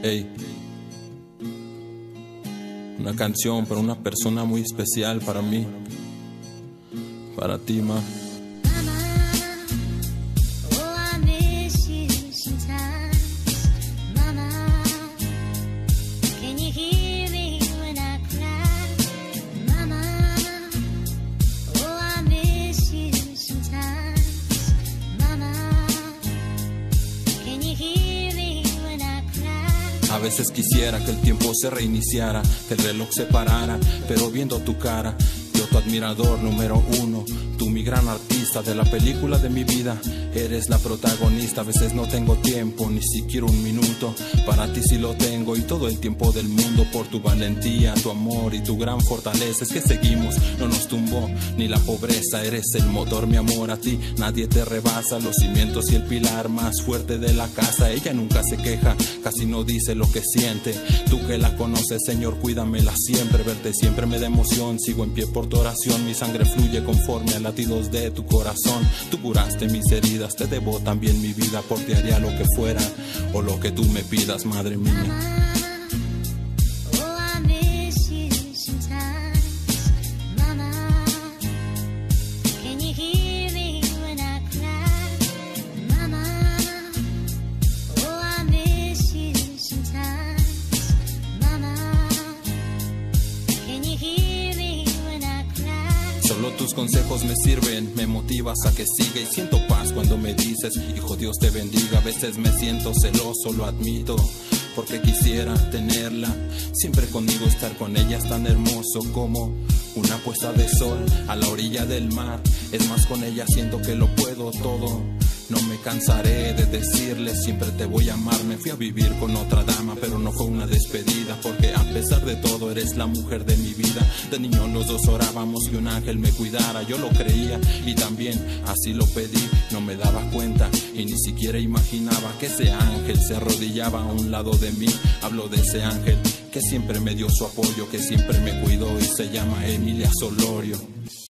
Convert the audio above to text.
Ey, una canción para una persona muy especial para mí, para ti, ma. A veces quisiera que el tiempo se reiniciara, que el reloj se parara, pero viendo tu cara, yo tu admirador número uno, tú mi gran artista de la película de mi vida, eres la protagonista. A veces no tengo tiempo, ni siquiera un minuto, para ti sí lo tengo y todo el tiempo del mundo, por tu valentía, tu amor y tu gran fortaleza. Es que seguimos, no nos tumbó ni la pobreza, eres el motor, mi amor, a ti nadie te rebasa, los cimientos y el pilar más fuerte de la casa. Ella nunca se queja, casi no dice lo que siente, tú que la conoces, Señor, cuídamela siempre, verte siempre me da emoción, sigo en pie por tu oración, mi sangre fluye conforme a latidos de tu corazón, tú curaste mis heridas, te debo también mi vida, por ti haría lo que fuera, o lo que tú me pidas, madre mía. Solo tus consejos me sirven, me motivas a que siga y siento paz cuando me dices, hijo, Dios te bendiga. A veces me siento celoso, lo admito, porque quisiera tenerla siempre conmigo, estar con ella es tan hermoso como una puesta de sol a la orilla del mar. Es más, con ella siento que lo puedo todo. No me cansaré de decirle, siempre te voy a amar. Me fui a vivir con otra dama, pero no fue una despedida, porque a pesar de todo eres la mujer de mi vida. De niño los dos orábamos que un ángel me cuidara, yo lo creía y también así lo pedí. No me daba cuenta y ni siquiera imaginaba que ese ángel se arrodillaba a un lado de mí. Hablo de ese ángel que siempre me dio su apoyo, que siempre me cuidó y se llama Emilia Solorio.